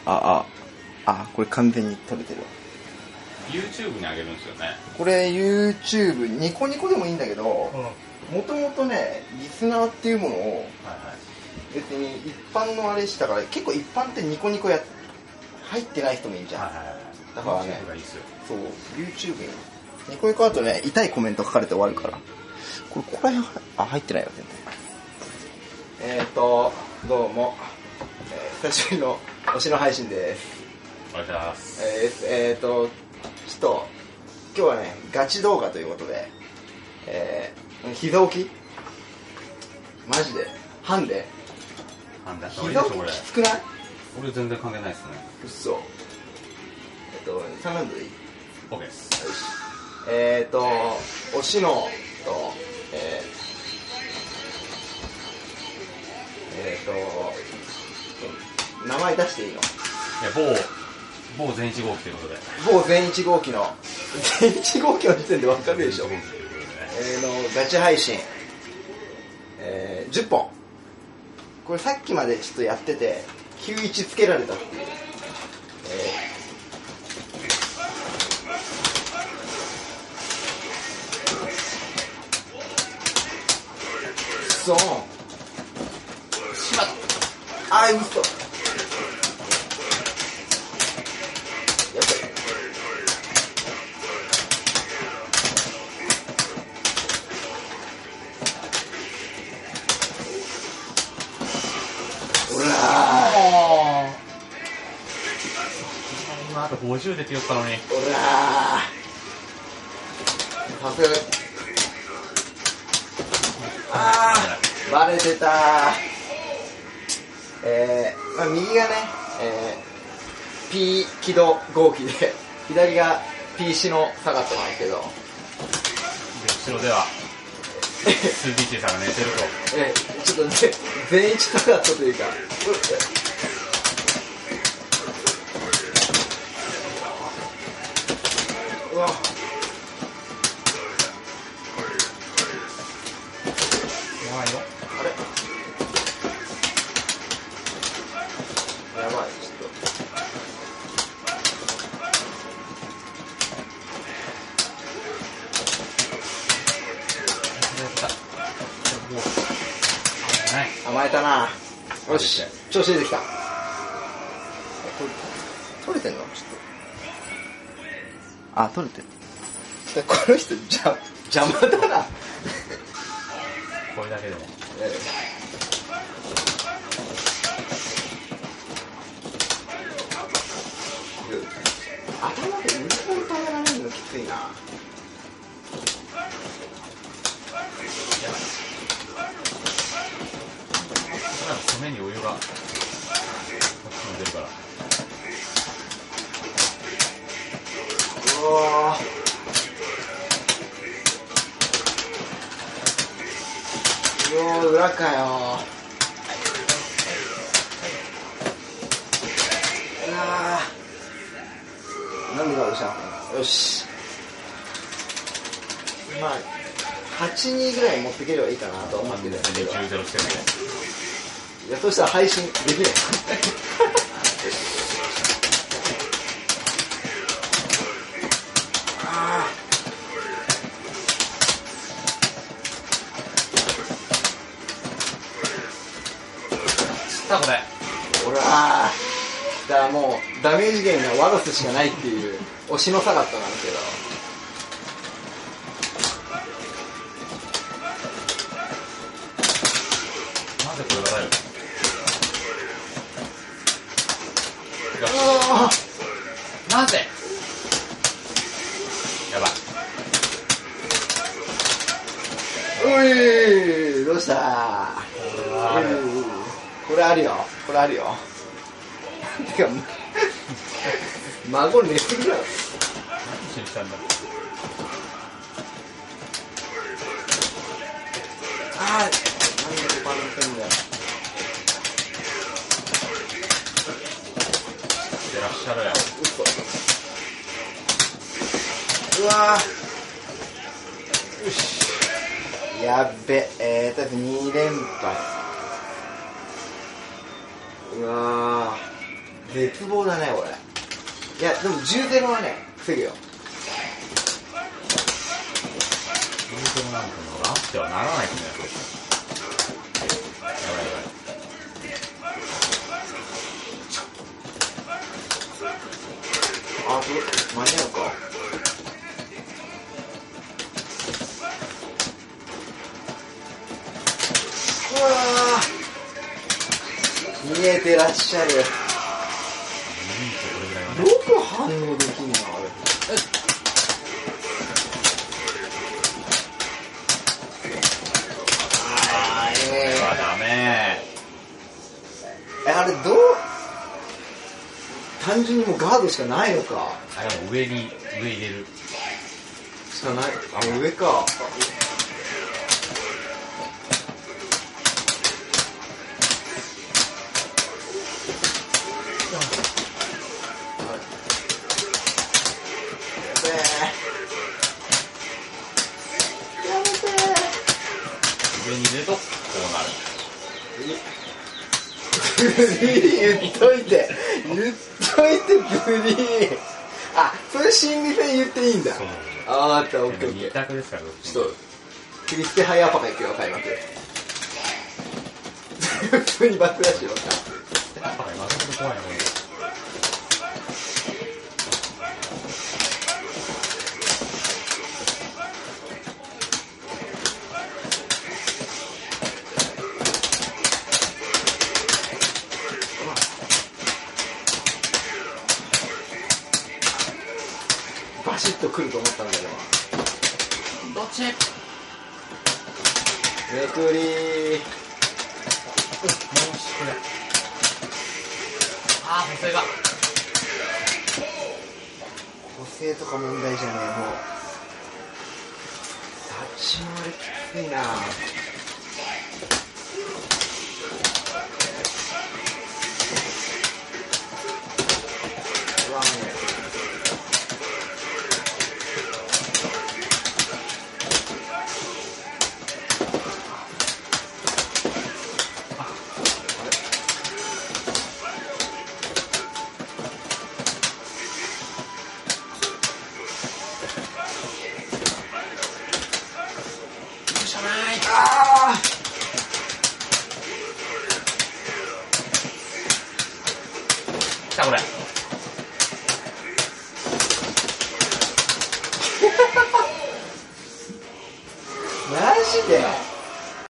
これ完全に撮れてるわ。 YouTube に上げるんですよね。 これ YouTube ニコニコでもいいんだけど、もともとねリスナーっていうものを別に一般のあれしたから、結構一般ってニコニコ入ってない人もいるじゃん、だからね、そう YouTube にニコニコだとね痛いコメント書かれて終わるから、これ入ってないよ全然。どうも、久しぶりの推しの配信です。 お願いします。 ちょっと今日はねガチ動画ということで、膝置きマジでハンデ膝置ききつくない？ 俺全然関係ないですね。 うっそ。3ラウンドでいい？ OK です。 よし。おしのと名前出していいの？ いや某全1号機ということで。 某全1号機の全1号機の時点で分かるでしょ。ガチ配信、10本。これさっきまでちょっとやってて91つけられたっていう、そうしまった。嘘。やっぱりほら今あと50でって言ったのに。 ほらさすが。バレてた。右がね、P 起動合気で左が P シのサガットなんですけど、 後ろではスービーチェさんが寝てると。 ちょっと全一サガットというか、うわっやばいよ。 あれやばい、ちょっと甘えたな。よし、調子出てきた。これ取れてんの？ちょっと取れてる。この人邪魔だな。 これだけでも。 頭で無理やり食べられるのきついな。 攻めに余裕がこっちも出るから。 うわー、裏かよ。なんでかでした。よし、まあ8-2ぐらい持っていければいいかなと思ってるんですけど、 10-0してるね。 いや、そしたら配信できない。 これほらだからもうダメージ源がワロスしかないっていう推しのサガットなんですけど、 なぜこれが入るなぜやばい。 おい、どうしたこれあるよ。これあるよ。てか孫寝すぎだろ。 何しに来たんだ。 なんでパンてんだよ。 てらっしゃるやん。 うわー、よし、やっべ、とりあえず2連敗。うわ絶望だねこれ。いやでも10-0はね防ぐよ。 10-0なんてのがあってはならないんだよ。やばいやばい。 あ、間に合うか。うわー、見えてらっしゃる。よく反応できんなあれ。 ダメ。 あれどう、単純にもうガードしかないのか。 あれも上入れるしかない。あ、上か。 上に入れるとこうなる。 言っといてブリー。あ、それ心理戦言っていいんだ。あーった、オッケーオッケー。 2択ですから。 ちょっとクリステハイアパカいくよ、開幕。普通にバックダッシュよ。 アパカまた怖いなこれ。 バシッと来ると思ったんだけど。 どっち？ めくりー。 あー、補正が。 補正とか問題じゃねえ、もう。立ち回りきついな。うわね。 来たこれ。